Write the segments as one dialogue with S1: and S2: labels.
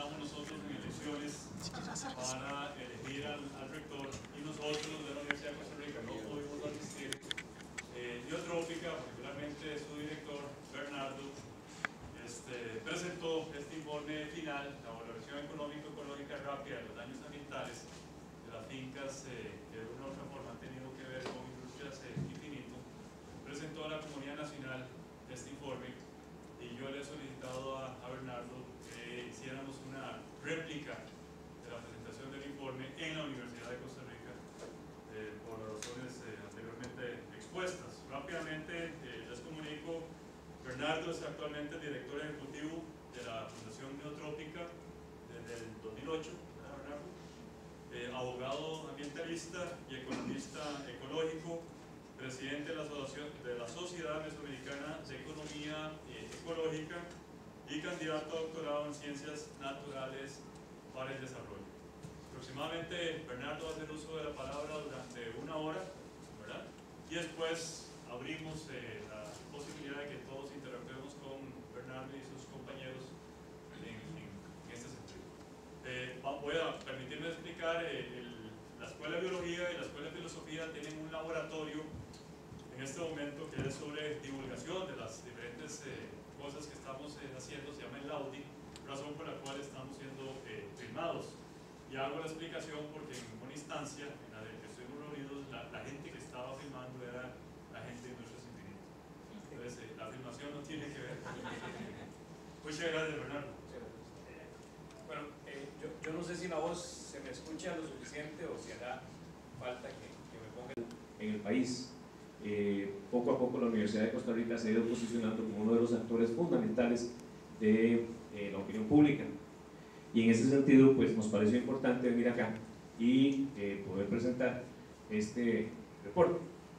S1: estábamos nosotros en elecciones para elegir al rector y nosotros de la Universidad de Costa Rica no pudimos asistir. Biotrópica, particularmente su director Bernardo, presentó este informe final, la valoración económico-ecológica rápida de los daños ambientales de las fincas que de una u otra forma han tenido que ver con Industrias Infinito. Presentó a la comunidad nacional este informe y yo le he solicitado a Bernardo que hiciéramos una réplica de la presentación del informe en la Universidad de Costa Rica por las razones anteriormente expuestas. Rápidamente les comunico, Bernardo es actualmente el director ejecutivo de la Fundación Biotrópica desde el 2008, Bernardo, abogado ambientalista y economista ecológico, presidente de la Sociedad Mesoamericana de Economía Ecológica y candidato a doctorado en Ciencias Naturales para el Desarrollo. Aproximadamente Bernardo va a hacer uso de la palabra durante una hora, ¿verdad? Y después abrimos la posibilidad de que todos interactuemos con Bernardo y sus compañeros en este sentido. Voy a permitirme explicar, la Escuela de Biología y la Escuela de Filosofía tienen un laboratorio en este momento que es sobre divulgación de las diferentes cosas que estamos haciendo, se llama el Laudi, razón por la cual estamos siendo filmados. Y hago la explicación porque en una instancia en la que estuvimos reunidos, la gente que estaba filmando era la gente de Industrias Infinitas. Entonces, la filmación no tiene que ver con lo que tiene que ver. Muchas gracias, Bernardo.
S2: Bueno, yo no sé si la voz se me escucha lo suficiente o si hará falta que me ponga en el país. Poco a poco la Universidad de Costa Rica se ha ido posicionando como uno de los actores fundamentales de la opinión pública. Y en ese sentido, pues nos pareció importante venir acá y poder presentar este reporte.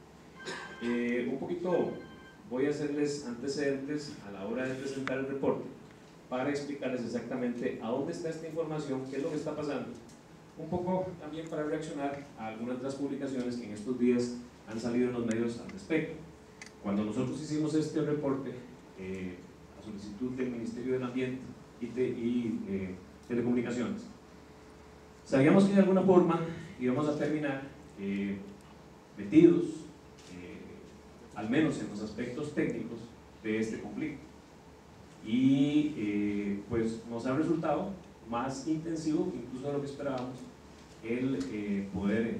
S2: Un poquito voy a hacerles antecedentes a la hora de presentar el reporte para explicarles exactamente a dónde está esta información, qué es lo que está pasando. Un poco también para reaccionar a algunas de las publicaciones que en estos días han salido en los medios al respecto. Cuando nosotros hicimos este reporte, a solicitud del Ministerio del Ambiente y Telecomunicaciones, sabíamos que de alguna forma íbamos a terminar metidos, al menos en los aspectos técnicos de este conflicto. Y pues nos ha resultado más intensivo, incluso de lo que esperábamos, el poder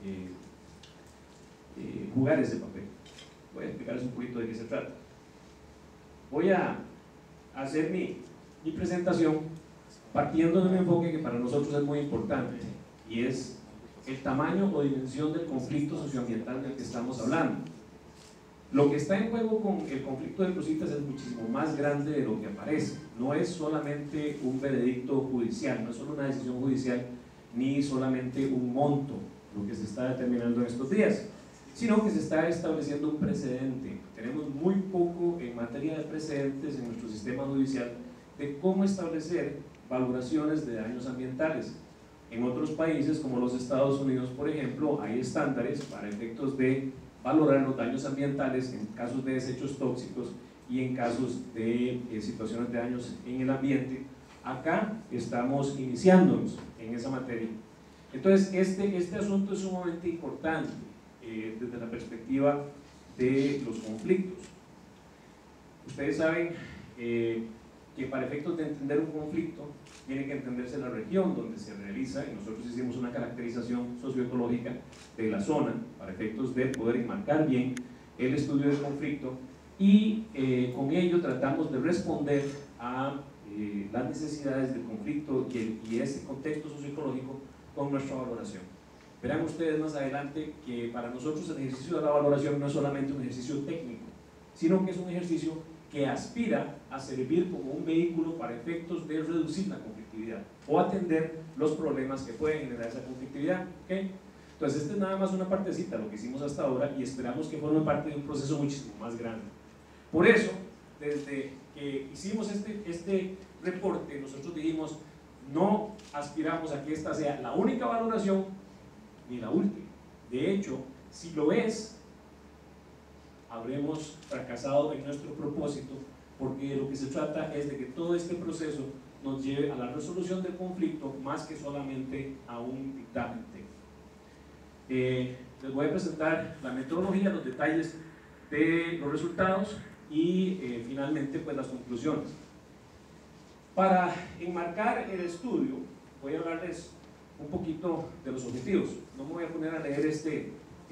S2: jugar ese papel. Voy a explicarles un poquito de qué se trata. Voy a hacer mi presentación partiendo de un enfoque que para nosotros es muy importante, y es el tamaño o dimensión del conflicto socioambiental del que estamos hablando. Lo que está en juego con el conflicto de Cruzitas es muchísimo más grande de lo que aparece. No es solamente un veredicto judicial, no es solo una decisión judicial, ni solamente un monto lo que se está determinando en estos días, sino que se está estableciendo un precedente. Tenemos muy poco en materia de precedentes en nuestro sistema judicial de cómo establecer valoraciones de daños ambientales. En otros países, como los Estados Unidos, por ejemplo, hay estándares para efectos de valorar los daños ambientales en casos de desechos tóxicos y en casos de situaciones de daños en el ambiente. Acá estamos iniciándonos en esa materia. Entonces, este asunto es sumamente importante desde la perspectiva de los conflictos. Ustedes saben que para efectos de entender un conflicto tiene que entenderse la región donde se realiza, y nosotros hicimos una caracterización socioecológica de la zona para efectos de poder enmarcar bien el estudio del conflicto, y con ello tratamos de responder a las necesidades del conflicto y ese contexto socioecológico con nuestra valoración. Verán ustedes más adelante que para nosotros el ejercicio de la valoración no es solamente un ejercicio técnico, sino que es un ejercicio que aspira a servir como un vehículo para efectos de reducir la conflictividad o atender los problemas que pueden generar esa conflictividad. ¿Okay? Entonces, esta es nada más una partecita de lo que hicimos hasta ahora y esperamos que forme parte de un proceso muchísimo más grande. Por eso, desde que hicimos este reporte, nosotros dijimos, no aspiramos a que esta sea la única valoración ni la última. De hecho, si lo es, habremos fracasado en nuestro propósito, porque de lo que se trata es de que todo este proceso nos lleve a la resolución del conflicto más que solamente a un dictamen técnico. Les voy a presentar la metodología, los detalles de los resultados y finalmente pues las conclusiones. Para enmarcar el estudio voy a hablarles un poquito de los objetivos. No me voy a poner a leer este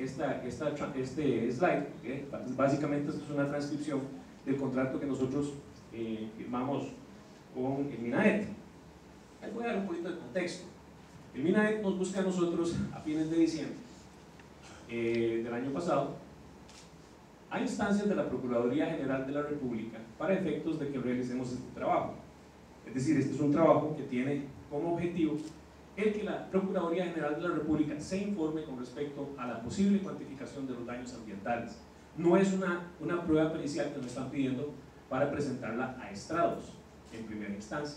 S2: slide, básicamente esto es una transcripción del contrato que nosotros firmamos con el MINAET. Les voy a dar un poquito de contexto. El MINAET nos busca a nosotros a fines de diciembre del año pasado a instancias de la Procuraduría General de la República para efectos de que realicemos este trabajo. Es decir, este es un trabajo que tiene como objetivo el que la Procuraduría General de la República se informe con respecto a la posible cuantificación de los daños ambientales. No es una prueba pericial que nos están pidiendo para presentarla a estrados en primera instancia.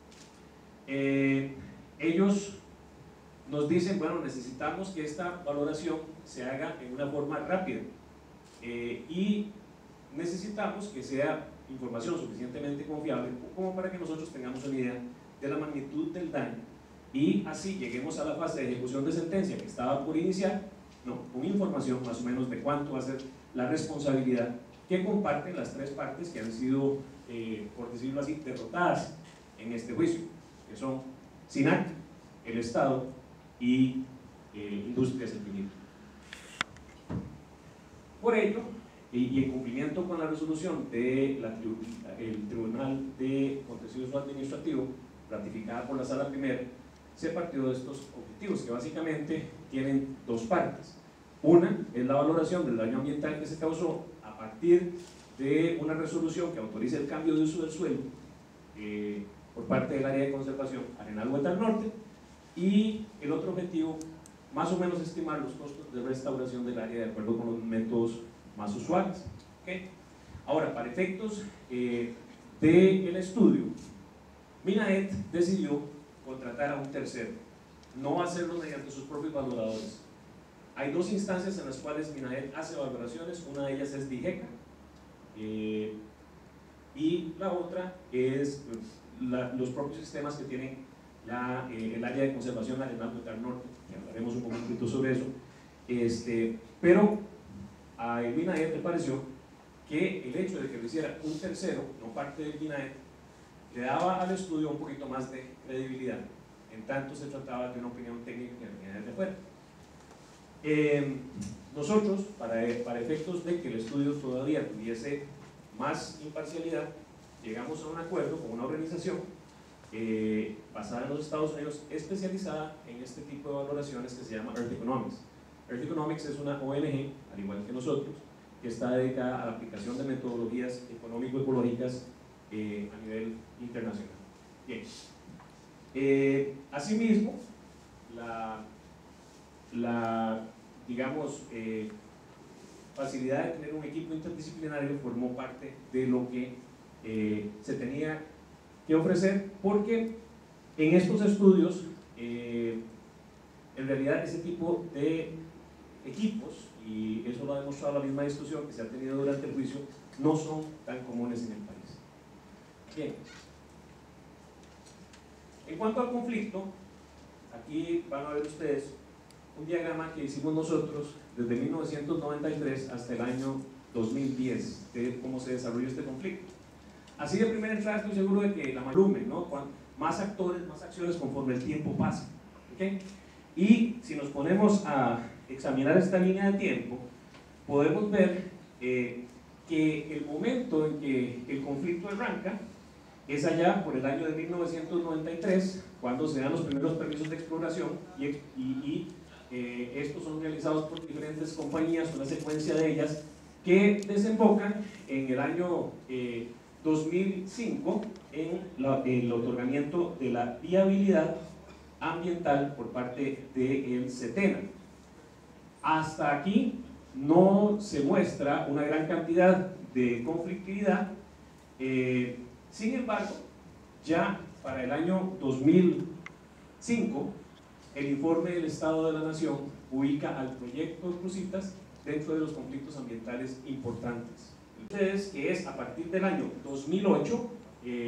S2: Ellos nos dicen, bueno, necesitamos que esta valoración se haga en una forma rápida y necesitamos que sea información suficientemente confiable como para que nosotros tengamos una idea de la magnitud del daño y así lleguemos a la fase de ejecución de sentencia que estaba por iniciar, ¿no?, con información más o menos de cuánto va a ser la responsabilidad que comparten las tres partes que han sido, por decirlo así, derrotadas en este juicio, que son SINAC, el Estado y Industrias El Finito. Por ello, y en cumplimiento con la resolución del Tribunal de Contencioso Administrativo, ratificada por la Sala Primera, se partió de estos objetivos, que básicamente tienen dos partes. Una es la valoración del daño ambiental que se causó a partir de una resolución que autoriza el cambio de uso del suelo por parte del área de conservación Arenal Huetar Norte, y el otro objetivo, más o menos estimar los costos de restauración del área de acuerdo con los métodos más usuales. ¿Okay? Ahora, para efectos del estudio, MINAET decidió contratar a un tercero, no hacerlo mediante sus propios valoradores. Hay dos instancias en las cuales MINAET hace valoraciones, una de ellas es DIGECA y la otra es los propios sistemas que tienen el área de conservación Arenal Huetar Norte, que hablaremos un poquito sobre eso, pero a el MINAET le pareció que el hecho de que lo hiciera un tercero, no parte del MINAET, le daba al estudio un poquito más de credibilidad, en tanto se trataba de una opinión técnica que venía desde fuera. Nosotros, para efectos de que el estudio todavía tuviese más imparcialidad, llegamos a un acuerdo con una organización basada en los Estados Unidos, especializada en este tipo de valoraciones, que se llama Earth Economics. Earth Economics es una ONG, al igual que nosotros, que está dedicada a la aplicación de metodologías económico-ecológicas a nivel internacional. Bien. Asimismo, digamos, facilidad de tener un equipo interdisciplinario formó parte de lo que se tenía que ofrecer, porque en estos estudios, en realidad ese tipo de equipos, y eso lo ha demostrado la misma discusión que se ha tenido durante el juicio, no son tan comunes en el país. Bien. En cuanto al conflicto, aquí van a ver ustedes un diagrama que hicimos nosotros desde 1993 hasta el año 2010 de cómo se desarrolló este conflicto. Así de primera entrada estoy seguro de que la malume, ¿no? Más actores, más acciones conforme el tiempo pasa. ¿Okay? Y si nos ponemos a examinar esta línea de tiempo, podemos ver que el momento en que el conflicto arranca es allá por el año de 1993, cuando se dan los primeros permisos de exploración y estos son realizados por diferentes compañías, una secuencia de ellas que desembocan en el año 2005 en el otorgamiento de la viabilidad ambiental por parte del SETENA. Hasta aquí no se muestra una gran cantidad de conflictividad, sin embargo, ya para el año 2005, el informe del Estado de la Nación ubica al proyecto Cruzitas dentro de los conflictos ambientales importantes. Ustedes que es a partir del año 2008,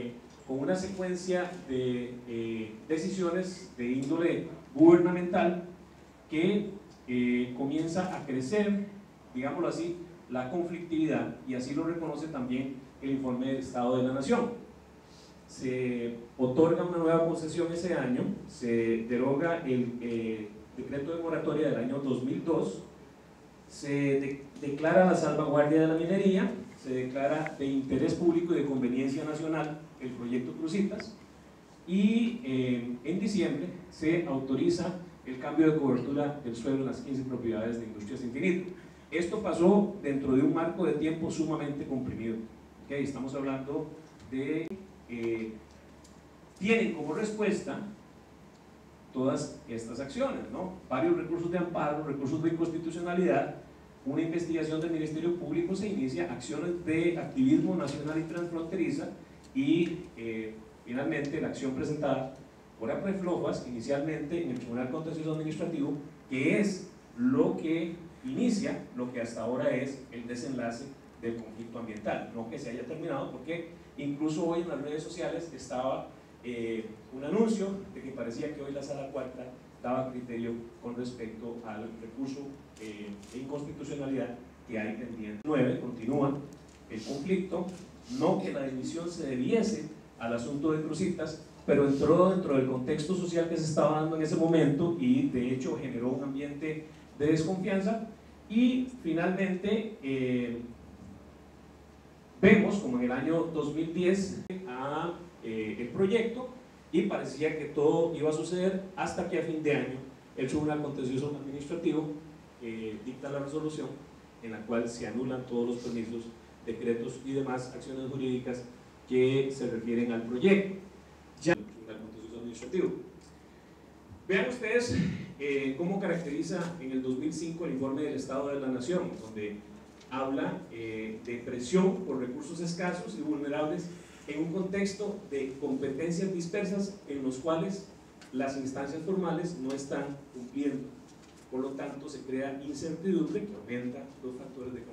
S2: con una secuencia de decisiones de índole gubernamental que comienza a crecer, digámoslo así, la conflictividad, y así lo reconoce también el informe del Estado de la Nación. Se otorga una nueva concesión ese año, se deroga el decreto de moratoria del año 2002, se declara la salvaguardia de la minería, se declara de interés público y de conveniencia nacional el proyecto Cruzitas, y en diciembre se autoriza el cambio de cobertura del suelo en las 15 propiedades de Industrias Infinito. Esto pasó dentro de un marco de tiempo sumamente comprimido. ¿Okay? Estamos hablando de tienen como respuesta todas estas acciones, ¿no? Varios recursos de amparo, recursos de inconstitucionalidad, una investigación del Ministerio Público, se inicia, acciones de activismo nacional y transfronteriza, y finalmente la acción presentada por APREFLOJAS inicialmente en el Tribunal Contencioso Administrativo, que es lo que inicia lo que hasta ahora es el desenlace del conflicto ambiental. No que se haya terminado, porque incluso hoy en las redes sociales estaba un anuncio de que parecía que hoy la Sala Cuarta daba criterio con respecto al recurso de inconstitucionalidad que hay pendiente. 9. Continúa el conflicto, no que la dimisión se debiese al asunto de Cruzitas, pero entró dentro del contexto social que se estaba dando en ese momento y de hecho generó un ambiente de desconfianza. Y finalmente vemos como en el año 2010 el proyecto, y parecía que todo iba a suceder hasta que a fin de año el Tribunal Contencioso Administrativo dicta la resolución en la cual se anulan todos los permisos, decretos y demás acciones jurídicas que se refieren al proyecto. Ya el Tribunal Contencioso Administrativo. Vean ustedes cómo caracteriza en el 2005 el informe del Estado de la Nación, donde habla de presión por recursos escasos y vulnerables en un contexto de competencias dispersas en los cuales las instancias formales no están cumpliendo. Por lo tanto, se crea incertidumbre que aumenta los factores de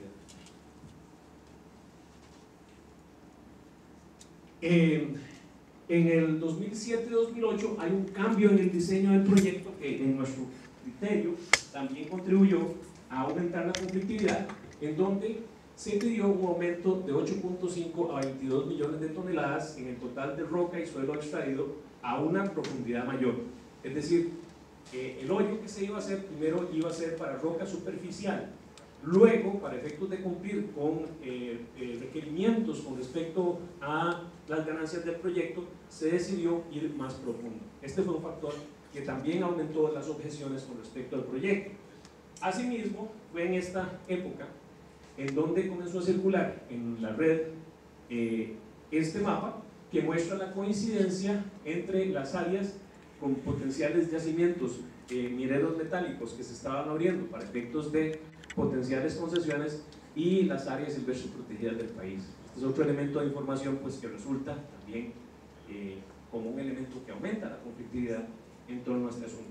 S2: conflictividad. En el 2007-2008 hay un cambio en el diseño del proyecto que en nuestro criterio también contribuyó a aumentar la conflictividad, en donde se pidió un aumento de 8.5 a 22 millones de toneladas en el total de roca y suelo extraído a una profundidad mayor. Es decir, el hoyo que se iba a hacer primero iba a ser para roca superficial, luego, para efectos de cumplir con requerimientos con respecto a las ganancias del proyecto, se decidió ir más profundo. Este fue un factor que también aumentó las objeciones con respecto al proyecto. Asimismo, fue en esta época en donde comenzó a circular en la red este mapa que muestra la coincidencia entre las áreas con potenciales yacimientos mineros metálicos que se estaban abriendo para efectos de potenciales concesiones y las áreas silvestres protegidas del país. Este es otro elemento de información pues, que resulta también como un elemento que aumenta la conflictividad en torno a este asunto.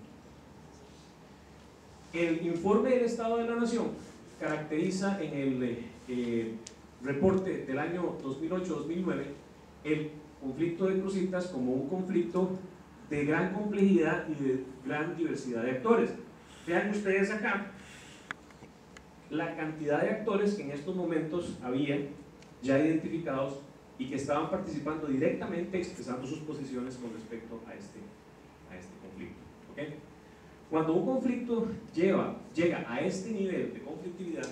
S2: El informe del Estado de la Nación caracteriza en el reporte del año 2008-2009 el conflicto de Cruzitas como un conflicto de gran complejidad y de gran diversidad de actores. Vean ustedes acá la cantidad de actores que en estos momentos había ya identificados y que estaban participando directamente expresando sus posiciones con respecto a este conflicto. ¿Okay? Cuando un conflicto llega a este nivel de conflictividad,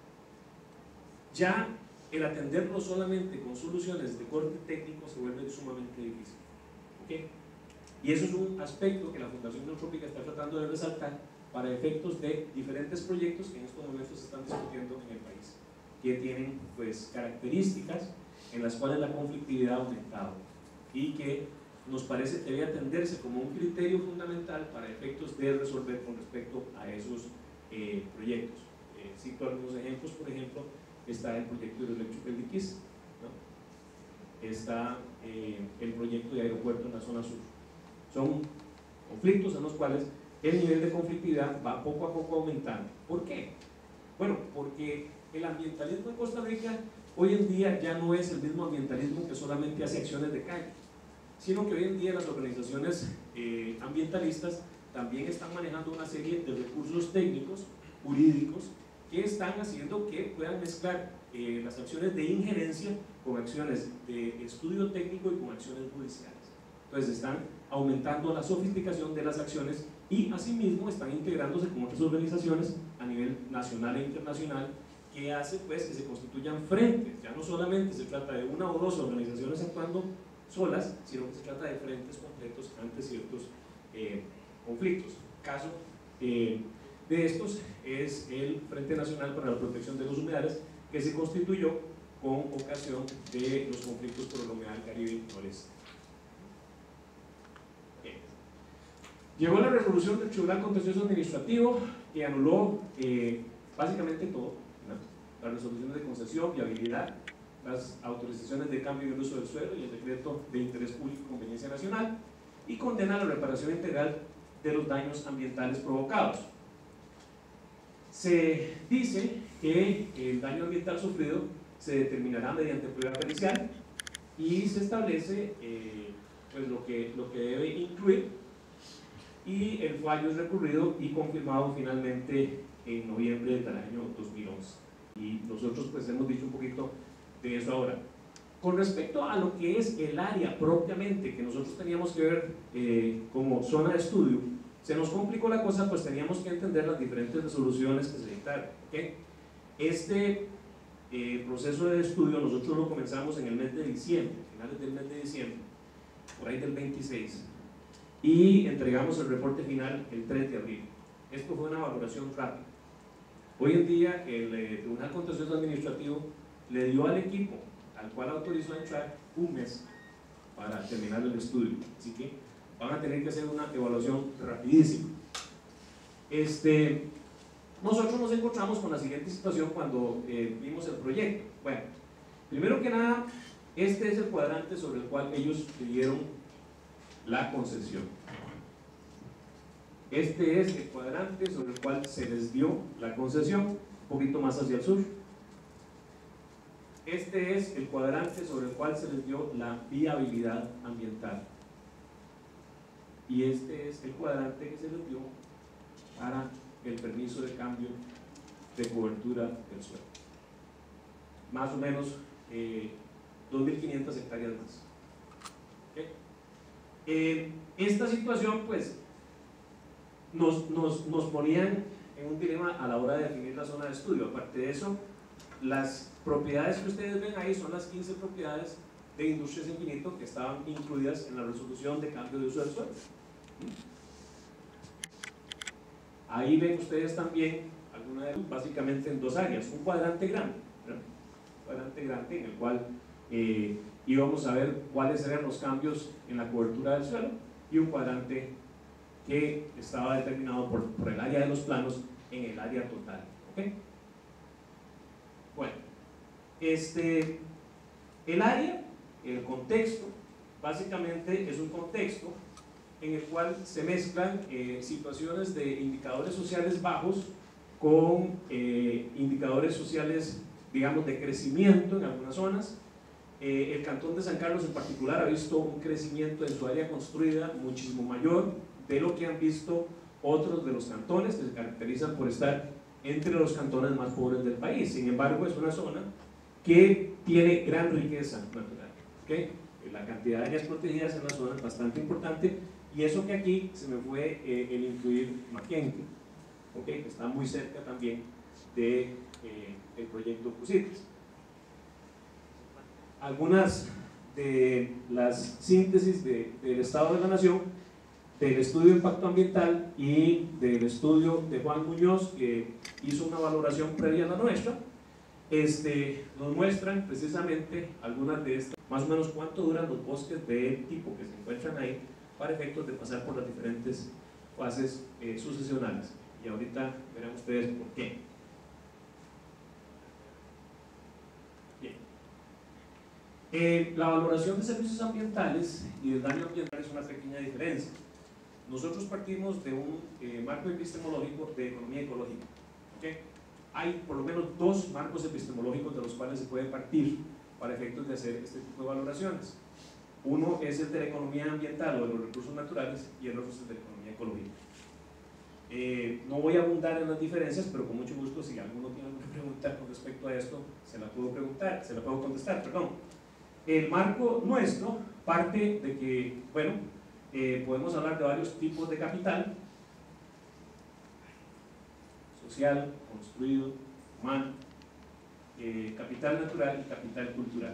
S2: ya el atenderlo solamente con soluciones de corte técnico se vuelve sumamente difícil. ¿Okay? Y eso es un aspecto que la Fundación Neotrópica está tratando de resaltar para efectos de diferentes proyectos que en estos momentos se están discutiendo en el país, que tienen pues características en las cuales la conflictividad ha aumentado y que nos parece que debe atenderse como un criterio fundamental para efectos de resolver con respecto a esos proyectos. Cito algunos ejemplos. Por ejemplo, está el proyecto hidroeléctrico del Liquis, ¿no? Está el proyecto de aeropuerto en la zona sur. Son conflictos en los cuales el nivel de conflictividad va poco a poco aumentando. ¿Por qué? Bueno, porque el ambientalismo en Costa Rica hoy en día ya no es el mismo ambientalismo que solamente hace acciones de calle, sino que hoy en día las organizaciones ambientalistas también están manejando una serie de recursos técnicos, jurídicos, que están haciendo que puedan mezclar las acciones de injerencia con acciones de estudio técnico y con acciones judiciales. Entonces están aumentando la sofisticación de las acciones y asimismo están integrándose con otras organizaciones a nivel nacional e internacional, que hace pues que se constituyan frentes. Ya no solamente se trata de una o dos organizaciones actuando solas, sino que se trata de frentes completos ante ciertos conflictos. Caso de estos es el Frente Nacional para la Protección de los Humedales, que se constituyó con ocasión de los conflictos por el humedal Caribe Noreste. Llegó la resolución del Tribunal Contencioso Administrativo, que anuló básicamente todo, ¿no? Las resoluciones de concesión, viabilidad, las autorizaciones de cambio y el uso del suelo y el decreto de interés público y conveniencia nacional, y condena la reparación integral de los daños ambientales provocados. Se dice que el daño ambiental sufrido se determinará mediante prueba pericial y se establece pues lo que debe incluir, y el fallo es recurrido y confirmado finalmente en noviembre del año 2011. Y nosotros pues hemos dicho un poquito de eso ahora. Con respecto a lo que es el área propiamente que nosotros teníamos que ver como zona de estudio, se nos complicó la cosa, pues teníamos que entender las diferentes resoluciones que se dictaron, ¿okay? Este proceso de estudio nosotros lo comenzamos en el mes de diciembre, finales del mes de diciembre, por ahí del 26, y entregamos el reporte final el 3 de abril. Esto fue una valoración rápida. Hoy en día el Tribunal Contencioso Administrativo le dio al equipo al cual autorizó entrar un mes para terminar el estudio, así que van a tener que hacer una evaluación rapidísima. Nosotros nos encontramos con la siguiente situación cuando vimos el proyecto. Bueno, primero que nada, este es el cuadrante sobre el cual ellos pidieron la concesión. Este es el cuadrante sobre el cual se les dio la concesión, un poquito más hacia el sur. Este es el cuadrante sobre el cual se les dio la viabilidad ambiental. Y este es el cuadrante que se les dio para el permiso de cambio de cobertura del suelo. Más o menos 2.500 hectáreas más. ¿Okay? Esta situación pues nos ponían en un dilema a la hora de definir la zona de estudio. Aparte de eso, las propiedades que ustedes ven ahí son las 15 propiedades de Industrias Infinito que estaban incluidas en la resolución de cambio de uso del suelo. Ahí ven ustedes también alguna de, básicamente en dos áreas, un cuadrante grande, ¿verdad? Un cuadrante grande en el cual íbamos a ver cuáles eran los cambios en la cobertura del suelo, y un cuadrante que estaba determinado por el área de los planos en el área total. ¿Okay? Bueno, el área, el contexto, básicamente es un contexto en el cual se mezclan situaciones de indicadores sociales bajos con indicadores sociales, digamos, de crecimiento en algunas zonas. El Cantón de San Carlos en particular ha visto un crecimiento en su área construida muchísimo mayor de lo que han visto otros de los cantones, que se caracterizan por estar entre los cantones más pobres del país. Sin embargo, es una zona que tiene gran riqueza natural. ¿Okay? La cantidad de áreas protegidas en la zona es bastante importante, y eso que aquí se me fue el incluir Maquenque, ¿okay? Que está muy cerca también del proyecto Cusites. Algunas de las síntesis del Estado de la Nación, del estudio de impacto ambiental y del estudio de Juan Muñoz, que hizo una valoración previa a la nuestra, nos muestran precisamente algunas de estas, más o menos cuánto duran los bosques de tipo que se encuentran ahí para efectos de pasar por las diferentes fases sucesionales. Y ahorita verán ustedes por qué. Bien. La valoración de servicios ambientales y del daño ambiental es una pequeña diferencia. Nosotros partimos de un marco epistemológico de economía ecológica. ¿Okay? hay por lo menos dos marcos epistemológicos de los cuales se puede partir para efectos de hacer este tipo de valoraciones. Uno es el de la economía ambiental o de los recursos naturales y el otro es el de la economía ecológica. No voy a abundar en las diferencias, pero con mucho gusto, si alguno tiene alguna pregunta con respecto a esto, se la puedo contestar, perdón. El marco nuestro parte de que, bueno, podemos hablar de varios tipos de capital: social, construido, humano, capital natural y capital cultural.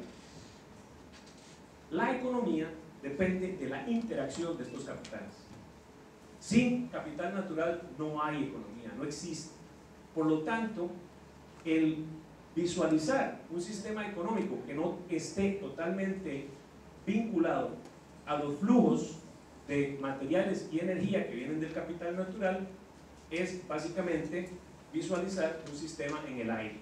S2: La economía depende de la interacción de estos capitales. Sin capital natural no hay economía, no existe. Por lo tanto, el visualizar un sistema económico que no esté totalmente vinculado a los flujos de materiales y energía que vienen del capital natural es básicamente visualizar un sistema en el aire.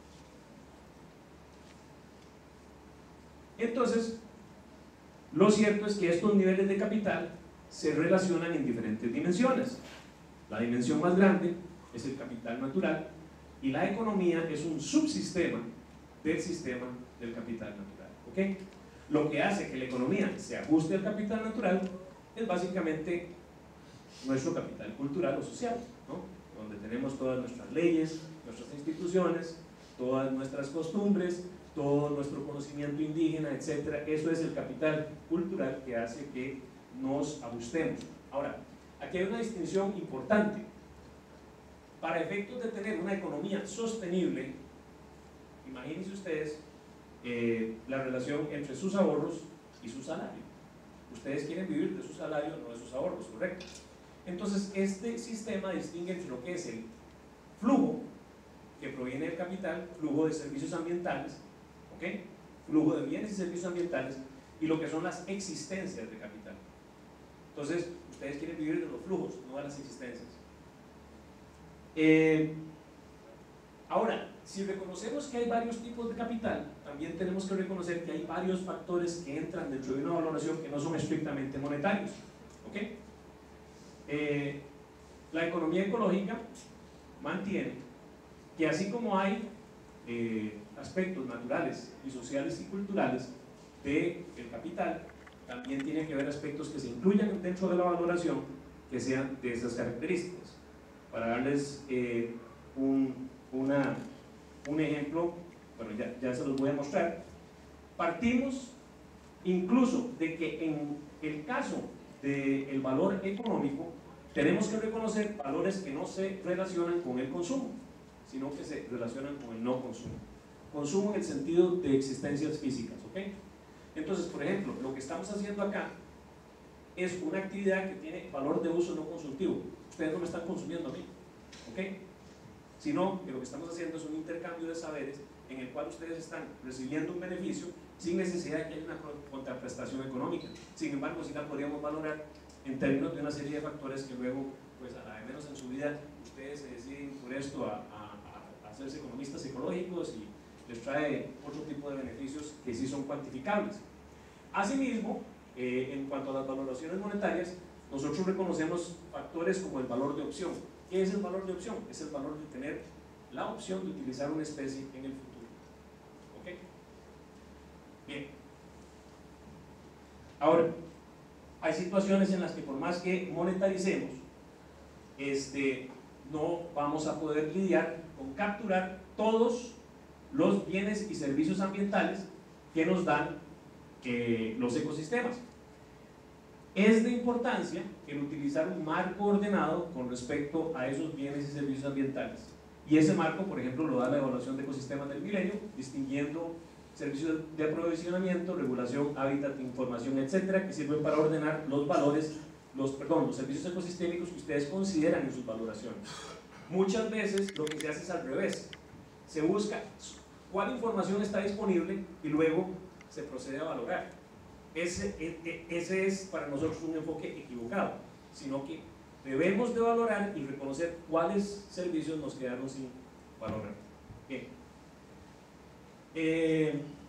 S2: Entonces, lo cierto es que estos niveles de capital se relacionan en diferentes dimensiones. La dimensión más grande es el capital natural y la economía es un subsistema del sistema del capital natural. ¿Okay? Lo que hace que la economía se ajuste al capital natural es básicamente nuestro capital cultural o social, ¿no? Donde tenemos todas nuestras leyes, nuestras instituciones, todas nuestras costumbres, todo nuestro conocimiento indígena, etc. Eso es el capital cultural que hace que nos ajustemos. Ahora, aquí hay una distinción importante. Para efectos de tener una economía sostenible, imagínense ustedes la relación entre sus ahorros y su salario. Ustedes quieren vivir de su salario, no de sus ahorros, ¿correcto? Entonces, este sistema distingue entre lo que es el flujo que proviene del capital, flujo de servicios ambientales, ¿okay? Flujo de bienes y servicios ambientales, y lo que son las existencias de capital. Entonces, ustedes quieren vivir de los flujos, no de las existencias. Ahora, si reconocemos que hay varios tipos de capital, también tenemos que reconocer que hay varios factores que entran dentro de una valoración que no son estrictamente monetarios. ¿Okay? La economía ecológica mantiene que así como hay aspectos naturales y sociales y culturales del capital, también tiene que haber aspectos que se incluyan dentro de la valoración que sean de esas características. Para darles un ejemplo, bueno, ya se los voy a mostrar. Partimos incluso de que en el caso del valor económico tenemos que reconocer valores que no se relacionan con el consumo, sino que se relacionan con el no consumo. Consumo en el sentido de existencias físicas, ¿ok? Entonces, por ejemplo, lo que estamos haciendo acá es una actividad que tiene valor de uso no consultivo. Ustedes no me están consumiendo a mí, ¿ok? Sino que lo que estamos haciendo es un intercambio de saberes en el cual ustedes están recibiendo un beneficio sin necesidad de que haya una contraprestación económica. Sin embargo, sí la podríamos valorar en términos de una serie de factores que luego, pues a la de menos en su vida, ustedes se deciden por esto a hacerse economistas ecológicos y les trae otro tipo de beneficios que sí son cuantificables. Asimismo, en cuanto a las valoraciones monetarias, nosotros reconocemos factores como el valor de opción. ¿Qué es el valor de opción? Es el valor de tener la opción de utilizar una especie en el futuro. ¿Ok? Bien. Ahora, hay situaciones en las que por más que monetaricemos, no vamos a poder lidiar con capturar todos los bienes y servicios ambientales que nos dan los ecosistemas. Es de importancia el utilizar un marco ordenado con respecto a esos bienes y servicios ambientales. Y ese marco, por ejemplo, lo da la evaluación de ecosistemas del milenio, distinguiendo servicios de aprovisionamiento, regulación, hábitat, información, etcétera, que sirven para ordenar los valores, los servicios ecosistémicos que ustedes consideran en sus valoraciones. Muchas veces lo que se hace es al revés. Se busca cuál información está disponible y luego se procede a valorar. Ese es para nosotros un enfoque equivocado, sino que debemos de valorar y reconocer cuáles servicios nos quedaron sin valorar. Bien.